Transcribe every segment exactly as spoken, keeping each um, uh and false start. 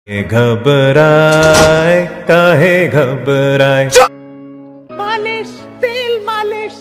घबराए काहे घबराए मालिश तेल मालिश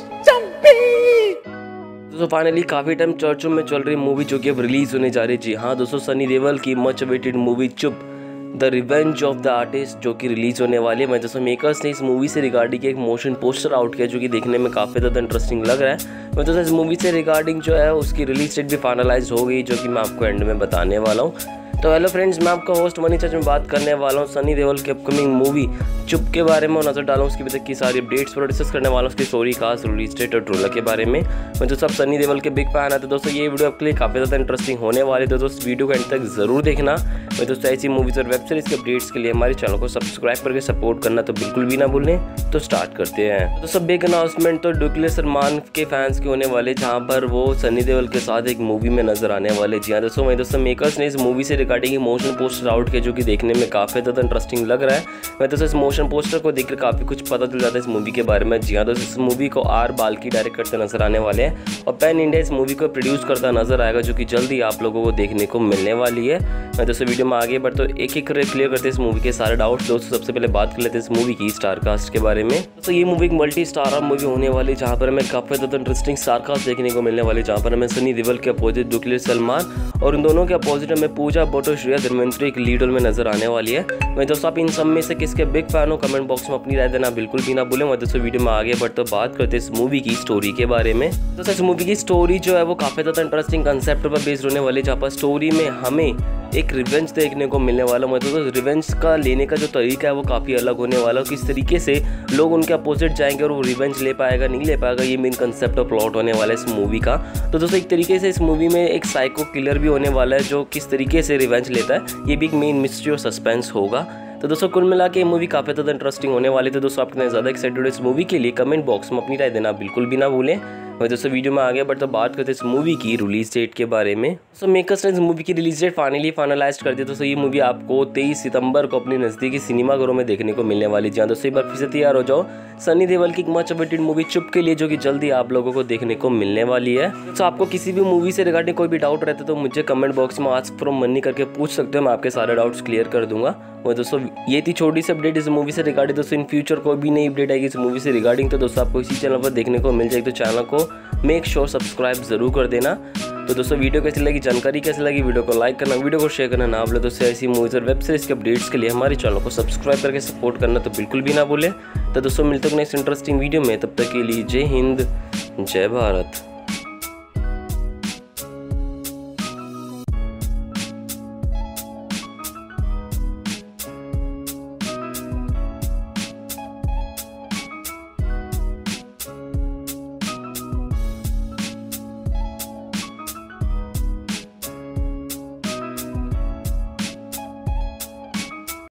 चंपी। दोस्तों फाइनली काफ़ी टाइम चर्चों में चल रही मूवी जो कि अब रिलीज होने जा रही है। जी हाँ दोस्तों, सनी देओल की much awaited movie Chup the revenge of the artist जो कि रिलीज होने वाली है। मैं दोस्तों मेकर्स ने इस मूवी से रिगार्डिंग एक मोशन पोस्टर आउट किया जो कि देखने में काफ़ी ज़्यादा इंटरेस्टिंग लग रहा है। मैं दोस्तों इस मूवी से रिगार्डिंग जो है उसकी रिलीज डेट भी फाइनलाइज हो गई जो कि मैं आपको एंड में बताने वाला हूँ। तो हेलो फ्रेंड्स, मैं आपका होस्ट मनी चर्च में बात करने वाला हूँ सनी देओल की अपकमिंग मूवी चुप के बारे में नजर डालूँ, उसकी अभी तक की सारी अपडेट्स पर डिस्कस करने वाला हूँ, उसकी स्टोरी कास्ट, रिलीज डेट और ट्रेलर के बारे में। मैं तो सब सनी देओल के बिग फैन है, तो दोस्तों ये वीडियो आपके लिए काफ़ी ज़्यादा इंटरेस्टिंग होने वाली है। तो दोस्तों वीडियो को एंड तक जरूर देखना। मैं दोस्तों ऐसी मूवीज और वेब सीरीज के अपडेट्स के लिए हमारे चैनल को सब्सक्राइब करके सपोर्ट करना तो बिल्कुल भी ना भूलें। तो स्टार्ट करते हैं। तो सब बिग अनाउंसमेंट तो ड्यूकले सलमान के फैंस के होने वाले, जहाँ पर वो सनी देओल के साथ एक मूवी में नजर आने वाले। जी हाँ दोस्तों, मैं दोस्तों मेकर्स ने इस मूवी से रिगार्डिंग मोशन पोस्टर आउट किया जो कि देखने में काफ़ी ज़्यादा इंटरेस्टिंग लग रहा है। मैं दोस्तों इस मोशन पोस्टर को देखकर काफ़ी कुछ पता चल जाता है इस मूवी के बारे में। जी हाँ दोस्तों, इस मूवी को आर बाल्की डायरेक्ट करते नजर आने वाले हैं और पैन इंडिया इस मूवी को प्रोड्यूस करता नजर आएगा जो कि जल्द ही आप लोगों को देखने को मिलने वाली है। मैं दोस्तों वीडियो में आगे बढ़ तो एक एक करके क्लियर करते हैं इस मूवी के सारे डाउट्स। दोस्तों सबसे पहले बात कर लेते हैं इस मूवी की स्टार कास्ट के बारे में। दोस्तों ये मूवी एक मल्टी स्टार मूवी होने वाली जहाँ पर हमें काफ़ी ज़्यादा इंटरेस्टिंग स्टार कास्ट देखने को मिलने वाली, जहाँ पर हमें सनी देओल के अपोजिट ड्यूकले सलमान और उन दोनों के अपोजिट हमें पूजा बोटो श्रेया धर्मेंद्र एक लीड रोल में नजर आने वाली है। मैं दोस्तों आप इन सब में से किसके बिग फैन हो कमेंट बॉक्स में अपनी राय देना बिल्कुल भी ना भूलें। मैं दोस्तों वीडियो में आगे बढ़ते बात करते हैं इस मूवी की स्टोरी के बारे में। दोस्तों इस मूवी की स्टोरी जो है वो काफ़ी ज़्यादा इंटरेस्टिंग कंसेप्ट पर बेस्ड होने वाली, जहाँ पर स्टोरी में हमें एक रिवेंज देखने को मिलने वाला। मतलब तो रिवेंज का लेने का जो तरीका है वो काफ़ी अलग होने वाला, किस तरीके से लोग उनके अपोजिट जाएंगे और वो रिवेंज ले पाएगा नहीं ले पाएगा, ये मेन कंसेप्ट और प्लॉट होने वाला है इस मूवी का। तो दोस्तों एक तरीके से इस मूवी में एक साइको किलर भी होने वाला है जो किस तरीके से रिवेंज लेता है, ये भी एक मेन मिस्ट्री और सस्पेंस होगा। तो दोस्तों कुल मिला के ये मूवी काफ़ी ज़्यादा इंटरेस्टिंग होने वाली। तो दोस्तों आप कितने ज़्यादा एक्साइटेड हो इस मूवी के लिए कमेंट बॉक्स में अपनी राय देना बिल्कुल भी ना भूलें। मैं दोस्तों वीडियो में आगे बढ़ते बात करते हैं इस मूवी की रिलीज डेट के बारे में। सो मेकर्स ने इस मूवी की रिलीज डेट फाइनली फाइनलाइज कर दी। दोस्तों ये मूवी आपको तेईस सितंबर को अपने नज़दीकी सिनेमाघरों में देखने को मिलने वाली। जहाँ दोस्तों एक बार फिर से तैयार हो जाओ सनी देओल की मच अवेटेड मूवी चुप के लिए जो कि जल्दी आप लोगों को देखने को मिलने वाली है। तो आपको किसी भी मूवी से रिगार्डिंग कोई भी डाउट रहता है तो मुझे कमेंट बॉक्स में आस्क फ्रॉम मनी करके पूछ सकते हो, मैं आपके सारे डाउट्स क्लियर कर दूंगा। और दोस्तों ये थी छोटी सी अपडेट इस मूवी से रिगार्डिंग। दोस्तों इन फ्यूचर कोई भी नई अपडेट आएगी इस मूवी से रिगार्डिंग तो दोस्तों आपको इसी चैनल पर देखने को मिल जाएगी। तो चैनल को मेक श्योर सब्सक्राइब जरूर कर देना। तो दोस्तों वीडियो कैसी लगी, जानकारी कैसी लगी, वीडियो को लाइक करना, वीडियो को शेयर करना ना भूलें। दोस्तों ऐसी मूवीज और वेब सीरीज के अपडेट्स के लिए हमारे चैनल को सब्सक्राइब करके सपोर्ट करना तो बिल्कुल भी ना भूलें। तो दोस्तों मिलते हैं नेक्स्ट इंटरेस्टिंग वीडियो में, तब तक के लिए जय हिंद जय भारत।